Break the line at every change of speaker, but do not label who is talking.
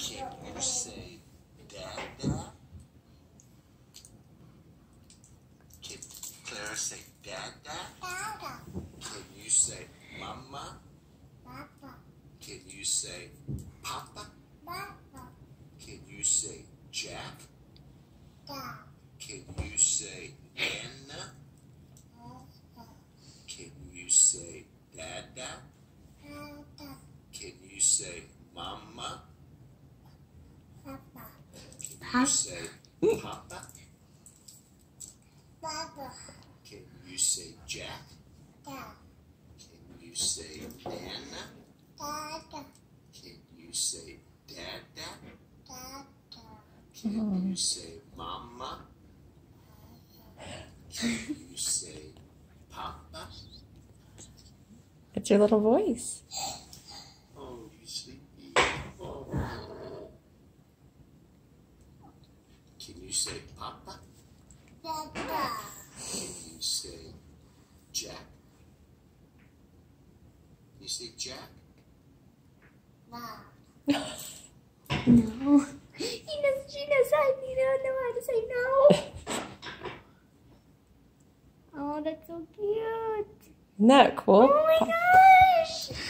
Can you say Dada? Can Clara say Dada? Can you say Mama? Can you say Papa? Can you say Jack? Can you say Anna? Can you say Dada? Can you say Mama? Can you say Papa? Can you say Jack? Can you say Nana? Can you say Dada? Can you say Mama? Can you say Papa?
It's your little voice.
Oh, you sleepy. Oh. Can you say Papa? Can you say Jack? Can you say Jack?
No. She knows I don't know how to say no. Oh, that's so cute. Isn't that cool?
Oh my gosh!